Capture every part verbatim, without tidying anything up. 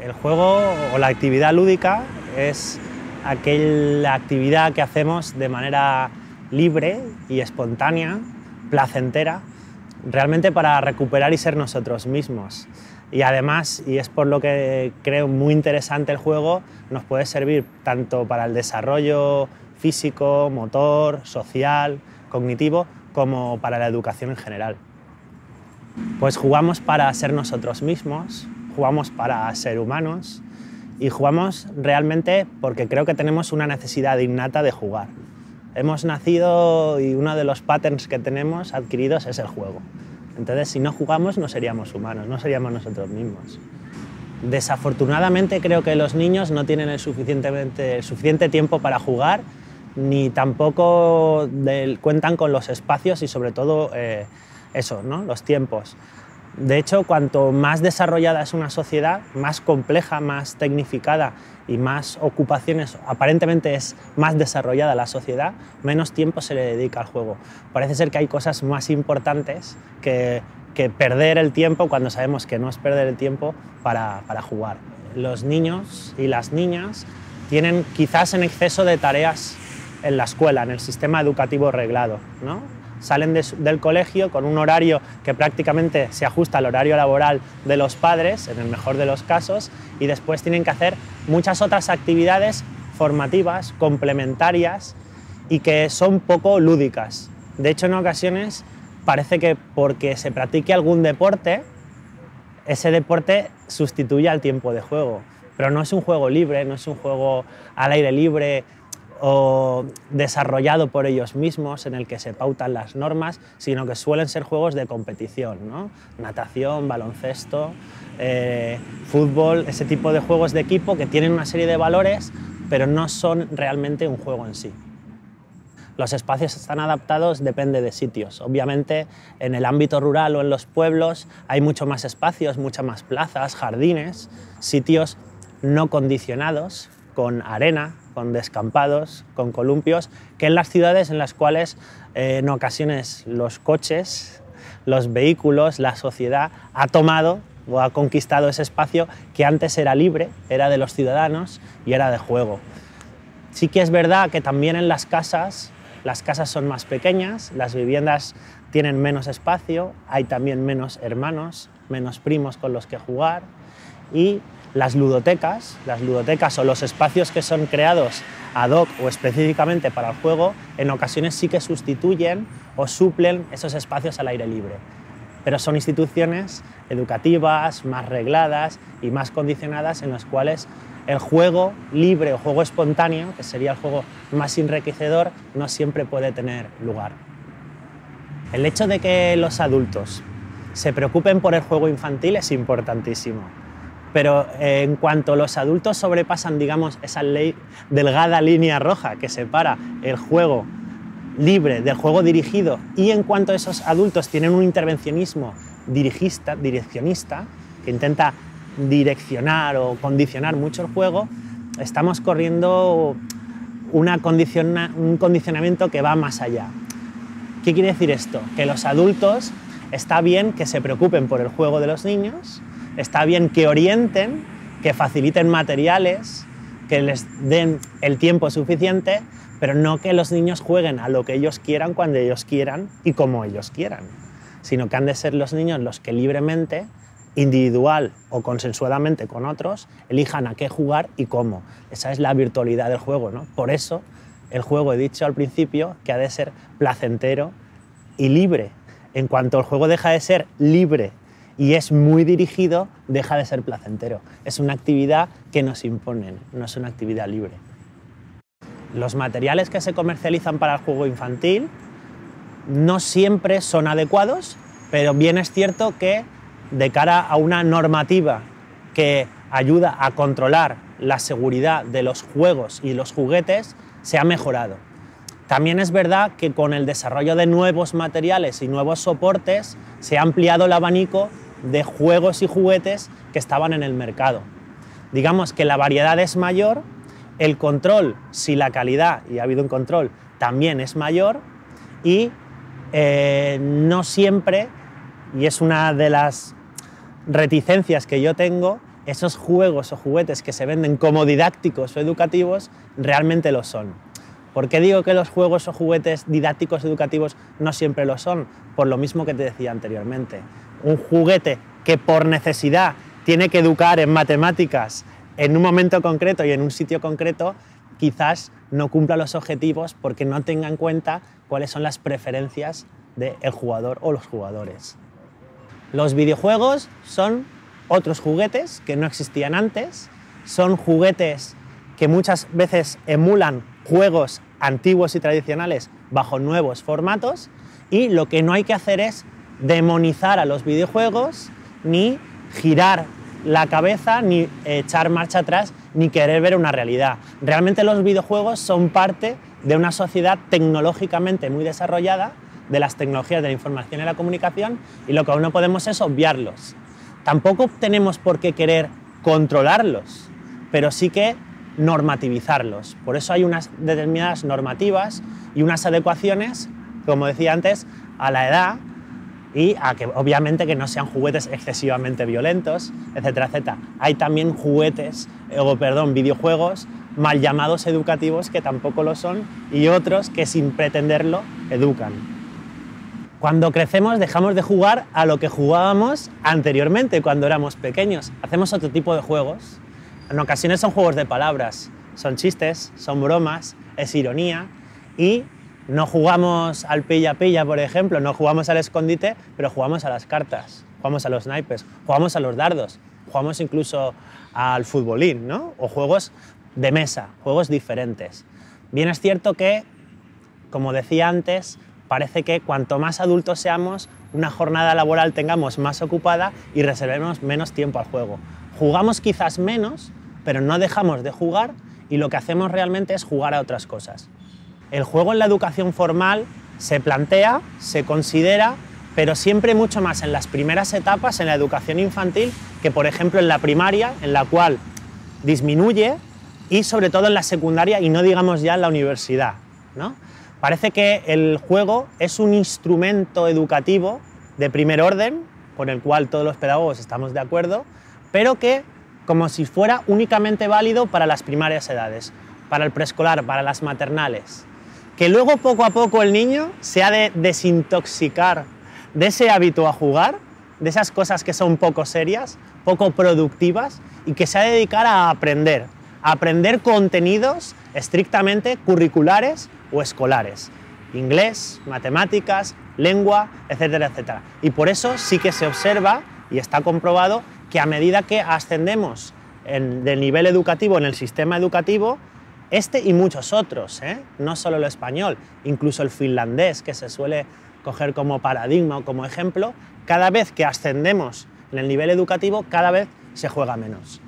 El juego o la actividad lúdica es aquella actividad que hacemos de manera libre y espontánea, placentera, realmente para recuperar y ser nosotros mismos. Y además, y es por lo que creo muy interesante el juego, nos puede servir tanto para el desarrollo físico, motor, social, cognitivo, como para la educación en general. Pues jugamos para ser nosotros mismos, jugamos para ser humanos y jugamos realmente porque creo que tenemos una necesidad innata de jugar. Hemos nacido y uno de los patterns que tenemos adquiridos es el juego. Entonces, si no jugamos, no seríamos humanos, no seríamos nosotros mismos. Desafortunadamente, creo que los niños no tienen el, suficientemente, el suficiente tiempo para jugar, ni tampoco de, cuentan con los espacios y, sobre todo, eh, eso, ¿no? Los tiempos. De hecho, cuanto más desarrollada es una sociedad, más compleja, más tecnificada y más ocupaciones, aparentemente es más desarrollada la sociedad, menos tiempo se le dedica al juego. Parece ser que hay cosas más importantes que, que perder el tiempo cuando sabemos que no es perder el tiempo para, para jugar. Los niños y las niñas tienen quizás en exceso de tareas en la escuela, en el sistema educativo reglado, ¿no? Salen de, del colegio con un horario que prácticamente se ajusta al horario laboral de los padres, en el mejor de los casos, y después tienen que hacer muchas otras actividades formativas, complementarias y que son poco lúdicas. De hecho, en ocasiones parece que porque se practique algún deporte, ese deporte sustituye al tiempo de juego, pero no es un juego libre, no es un juego al aire libre o desarrollado por ellos mismos en el que se pautan las normas, sino que suelen ser juegos de competición, ¿no? Natación, baloncesto, eh, fútbol, ese tipo de juegos de equipo que tienen una serie de valores, pero no son realmente un juego en sí. Los espacios están adaptados, depende de sitios. Obviamente, en el ámbito rural o en los pueblos hay mucho más espacios, muchas más plazas, jardines, sitios no condicionados, con arena, con descampados, con columpios, que en las ciudades en las cuales eh, en ocasiones los coches, los vehículos, la sociedad ha tomado o ha conquistado ese espacio que antes era libre, era de los ciudadanos y era de juego. Sí que es verdad que también en las casas, las casas son más pequeñas, las viviendas tienen menos espacio, hay también menos hermanos, menos primos con los que jugar y las ludotecas, las ludotecas o los espacios que son creados ad hoc o específicamente para el juego, en ocasiones sí que sustituyen o suplen esos espacios al aire libre. Pero son instituciones educativas, más regladas y más condicionadas en las cuales el juego libre o juego espontáneo, que sería el juego más enriquecedor, no siempre puede tener lugar. El hecho de que los adultos se preocupen por el juego infantil es importantísimo. Pero eh, en cuanto los adultos sobrepasan, digamos, esa ley, delgada línea roja que separa el juego libre del juego dirigido, y en cuanto esos adultos tienen un intervencionismo dirigista, direccionista, que intenta direccionar o condicionar mucho el juego, estamos corriendo una condiciona, un condicionamiento que va más allá. ¿Qué quiere decir esto? Que los adultos está bien que se preocupen por el juego de los niños, está bien que orienten, que faciliten materiales, que les den el tiempo suficiente, pero no que los niños jueguen a lo que ellos quieran, cuando ellos quieran y como ellos quieran, sino que han de ser los niños los que libremente, individual o consensuadamente con otros, elijan a qué jugar y cómo. Esa es la virtualidad del juego, ¿no? Por eso el juego, he dicho al principio, que ha de ser placentero y libre. En cuanto el juego deja de ser libre y es muy dirigido, deja de ser placentero. Es una actividad que nos imponen, no es una actividad libre. Los materiales que se comercializan para el juego infantil no siempre son adecuados, pero bien es cierto que de cara a una normativa que ayuda a controlar la seguridad de los juegos y los juguetes, se ha mejorado. También es verdad que con el desarrollo de nuevos materiales y nuevos soportes se ha ampliado el abanico de juegos y juguetes que estaban en el mercado. Digamos que la variedad es mayor, el control, si la calidad, y ha habido un control, también es mayor, y eh, no siempre, y es una de las reticencias que yo tengo, esos juegos o juguetes que se venden como didácticos o educativos realmente lo son. ¿Por qué digo que los juegos o juguetes didácticos educativos no siempre lo son? Por lo mismo que te decía anteriormente. Un juguete que por necesidad tiene que educar en matemáticas en un momento concreto y en un sitio concreto, quizás no cumpla los objetivos porque no tenga en cuenta cuáles son las preferencias del jugador o los jugadores. Los videojuegos son otros juguetes que no existían antes, son juguetes que muchas veces emulan juegos antiguos y tradicionales bajo nuevos formatos, y lo que no hay que hacer es demonizar a los videojuegos, ni girar la cabeza, ni echar marcha atrás, ni querer ver una realidad. Realmente los videojuegos son parte de una sociedad tecnológicamente muy desarrollada, de las tecnologías de la información y la comunicación, y lo que aún no podemos es obviarlos. Tampoco tenemos por qué querer controlarlos, pero sí que normativizarlos. Por eso hay unas determinadas normativas y unas adecuaciones, como decía antes, a la edad y a que obviamente que no sean juguetes excesivamente violentos, etcétera, etcétera. Hay también juguetes, o perdón, videojuegos mal llamados educativos que tampoco lo son, y otros que sin pretenderlo educan. Cuando crecemos dejamos de jugar a lo que jugábamos anteriormente cuando éramos pequeños. Hacemos otro tipo de juegos. En ocasiones son juegos de palabras, son chistes, son bromas, es ironía, y no jugamos al pilla-pilla, por ejemplo, no jugamos al escondite, pero jugamos a las cartas, jugamos a los naipes, jugamos a los dardos, jugamos incluso al futbolín, ¿no? O juegos de mesa, juegos diferentes. Bien es cierto que, como decía antes, parece que cuanto más adultos seamos, una jornada laboral tengamos más ocupada y reservemos menos tiempo al juego. Jugamos quizás menos, pero no dejamos de jugar, y lo que hacemos realmente es jugar a otras cosas. El juego en la educación formal se plantea, se considera, pero siempre mucho más en las primeras etapas, en la educación infantil, que por ejemplo en la primaria, en la cual disminuye, y sobre todo en la secundaria, y no digamos ya en la universidad, ¿no? Parece que el juego es un instrumento educativo de primer orden, con el cual todos los pedagogos estamos de acuerdo, pero que como si fuera únicamente válido para las primarias edades, para el preescolar, para las maternales. Que luego poco a poco el niño se ha de desintoxicar de ese hábito a jugar, de esas cosas que son poco serias, poco productivas, y que se ha de dedicar a aprender, a aprender contenidos estrictamente curriculares o escolares, inglés, matemáticas, lengua, etcétera, etcétera. Y por eso sí que se observa y está comprobado que a medida que ascendemos en, del nivel educativo en el sistema educativo, este y muchos otros, ¿eh? No solo el español, incluso el finlandés, que se suele coger como paradigma o como ejemplo, cada vez que ascendemos en el nivel educativo, cada vez se juega menos.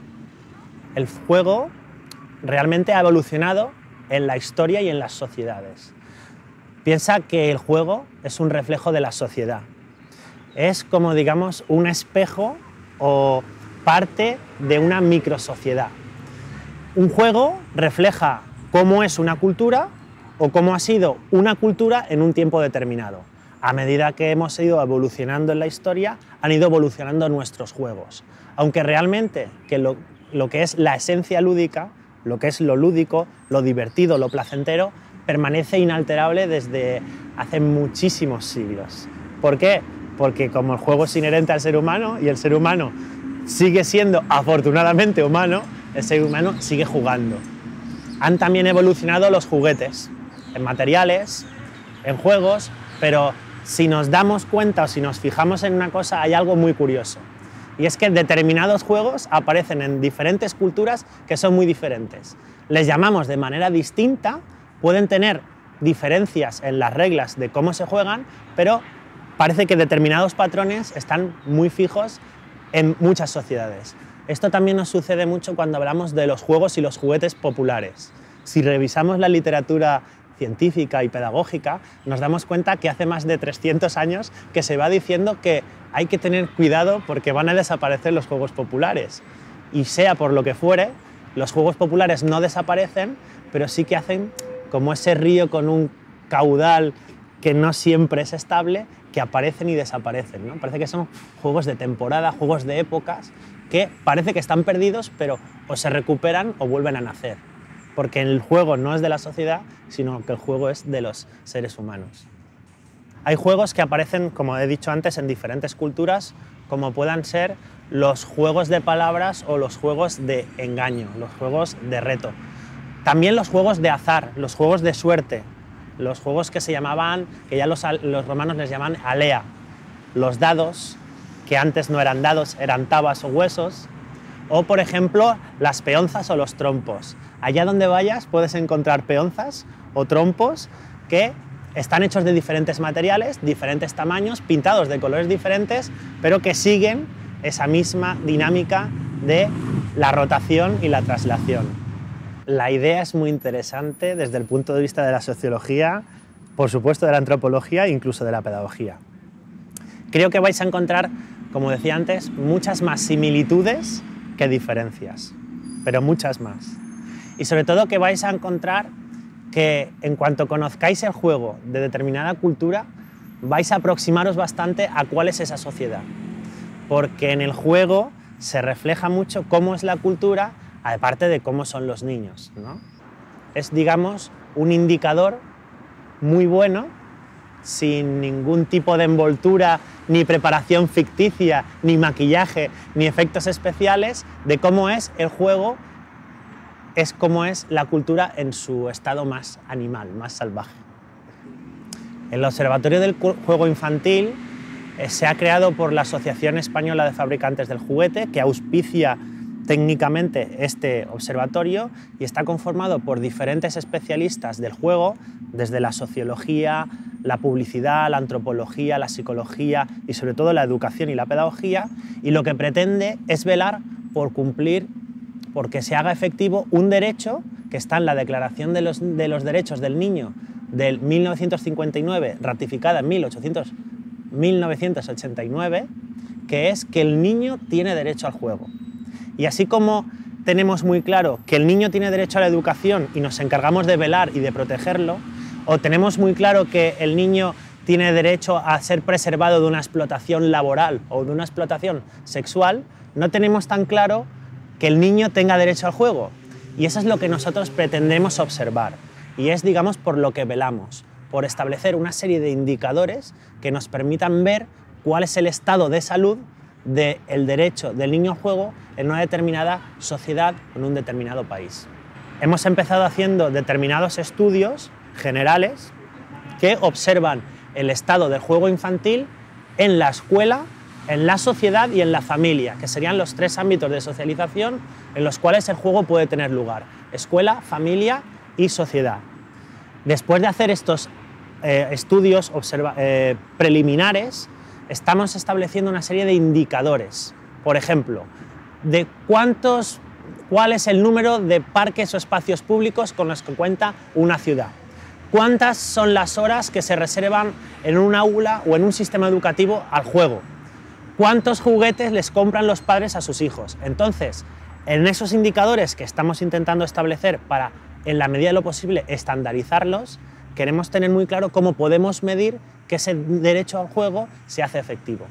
El juego realmente ha evolucionado en la historia y en las sociedades. Piensa que el juego es un reflejo de la sociedad. Es como, digamos, un espejo o parte de una microsociedad. Un juego refleja cómo es una cultura o cómo ha sido una cultura en un tiempo determinado. A medida que hemos ido evolucionando en la historia, han ido evolucionando nuestros juegos. Aunque realmente que lo, lo que es la esencia lúdica, lo que es lo lúdico, lo divertido, lo placentero, permanece inalterable desde hace muchísimos siglos. ¿Por qué? Porque como el juego es inherente al ser humano y el ser humano sigue siendo afortunadamente humano, el ser humano sigue jugando. Han también evolucionado los juguetes, en materiales, en juegos, pero si nos damos cuenta o si nos fijamos en una cosa, hay algo muy curioso. Y es que determinados juegos aparecen en diferentes culturas que son muy diferentes. Les llamamos de manera distinta, pueden tener diferencias en las reglas de cómo se juegan, pero parece que determinados patrones están muy fijos en muchas sociedades. Esto también nos sucede mucho cuando hablamos de los juegos y los juguetes populares. Si revisamos la literatura científica y pedagógica, nos damos cuenta que hace más de trescientos años que se va diciendo que hay que tener cuidado porque van a desaparecer los juegos populares. Y sea por lo que fuere, los juegos populares no desaparecen, pero sí que hacen como ese río con un caudal que no siempre es estable, que aparecen y desaparecen, ¿no? Parece que son juegos de temporada, juegos de épocas, que parece que están perdidos, pero o se recuperan o vuelven a nacer, porque el juego no es de la sociedad, sino que el juego es de los seres humanos. Hay juegos que aparecen, como he dicho antes, en diferentes culturas, como puedan ser los juegos de palabras o los juegos de engaño, los juegos de reto. También los juegos de azar, los juegos de suerte, los juegos que se llamaban, que ya los, los romanos les llaman alea, los dados, que antes no eran dados, eran tabas o huesos, o por ejemplo las peonzas o los trompos. Allá donde vayas puedes encontrar peonzas o trompos que están hechos de diferentes materiales, diferentes tamaños, pintados de colores diferentes, pero que siguen esa misma dinámica de la rotación y la traslación. La idea es muy interesante desde el punto de vista de la sociología, por supuesto de la antropología e incluso de la pedagogía. Creo que vais a encontrar, como decía antes, muchas más similitudes que diferencias, pero muchas más. Y sobre todo que vais a encontrar que en cuanto conozcáis el juego de determinada cultura, vais a aproximaros bastante a cuál es esa sociedad. Porque en el juego se refleja mucho cómo es la cultura, aparte de cómo son los niños, ¿no? Es, digamos, un indicador muy bueno, sin ningún tipo de envoltura, ni preparación ficticia, ni maquillaje, ni efectos especiales, de cómo es el juego, es cómo es la cultura en su estado más animal, más salvaje. El Observatorio del Juego Infantil eh, se ha creado por la Asociación Española de Fabricantes del Juguete, que auspicia técnicamente este observatorio y está conformado por diferentes especialistas del juego, desde la sociología, la publicidad, la antropología, la psicología y sobre todo la educación y la pedagogía, y lo que pretende es velar por cumplir, porque se haga efectivo un derecho que está en la Declaración de los, de los Derechos del Niño del mil novecientos cincuenta y nueve, ratificada en mil novecientos ochenta y nueve, que es que el niño tiene derecho al juego. Y así como tenemos muy claro que el niño tiene derecho a la educación y nos encargamos de velar y de protegerlo, o tenemos muy claro que el niño tiene derecho a ser preservado de una explotación laboral o de una explotación sexual, no tenemos tan claro que el niño tenga derecho al juego. Y eso es lo que nosotros pretendemos observar. Y es, digamos, por lo que velamos, por establecer una serie de indicadores que nos permitan ver cuál es el estado de salud del derecho del niño al juego en una determinada sociedad o en un determinado país. Hemos empezado haciendo determinados estudios generales que observan el estado del juego infantil en la escuela, en la sociedad y en la familia, que serían los tres ámbitos de socialización en los cuales el juego puede tener lugar: escuela, familia y sociedad. Después de hacer estos eh, estudios observa eh, preliminares, estamos estableciendo una serie de indicadores. Por ejemplo, de cuántos, cuál es el número de parques o espacios públicos con los que cuenta una ciudad. Cuántas son las horas que se reservan en un aula o en un sistema educativo al juego. Cuántos juguetes les compran los padres a sus hijos. Entonces, en esos indicadores que estamos intentando establecer para, en la medida de lo posible, estandarizarlos, queremos tener muy claro cómo podemos medir que ese derecho al juego se hace efectivo.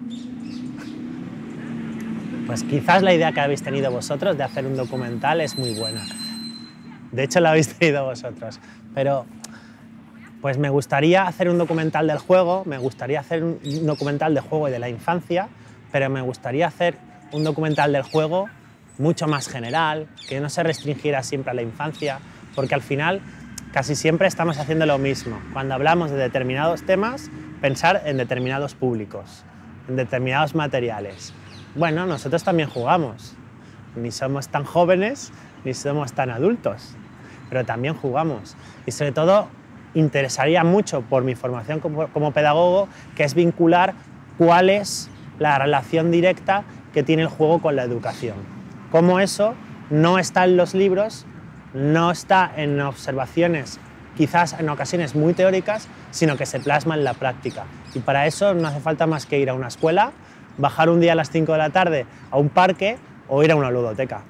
Pues quizás la idea que habéis tenido vosotros de hacer un documental es muy buena. De hecho, la habéis tenido vosotros. Pero pues me gustaría hacer un documental del juego, me gustaría hacer un documental de juego y de la infancia, pero me gustaría hacer un documental del juego mucho más general, que no se restringiera siempre a la infancia, porque al final casi siempre estamos haciendo lo mismo. Cuando hablamos de determinados temas, pensar en determinados públicos, en determinados materiales. Bueno, nosotros también jugamos. Ni somos tan jóvenes, ni somos tan adultos, pero también jugamos. Y sobre todo, interesaría mucho, por mi formación como, como pedagogo, que es vincular cuál es la relación directa que tiene el juego con la educación. Cómo eso no está en los libros, no está en observaciones, quizás en ocasiones muy teóricas, sino que se plasma en la práctica. Y para eso no hace falta más que ir a una escuela, bajar un día a las cinco de la tarde a un parque o ir a una ludoteca.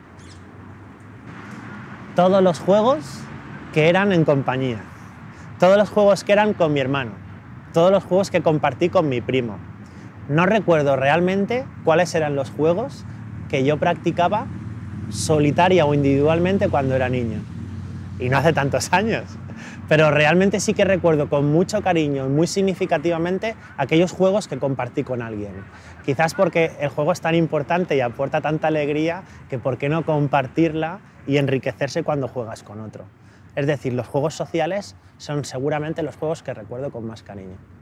Todos los juegos que eran en compañía, todos los juegos que eran con mi hermano, todos los juegos que compartí con mi primo. No recuerdo realmente cuáles eran los juegos que yo practicaba solitaria o individualmente cuando era niño. Y no hace tantos años. Pero realmente sí que recuerdo con mucho cariño y muy significativamente aquellos juegos que compartí con alguien. Quizás porque el juego es tan importante y aporta tanta alegría que por qué no compartirla y enriquecerse cuando juegas con otro. Es decir, los juegos sociales son seguramente los juegos que recuerdo con más cariño.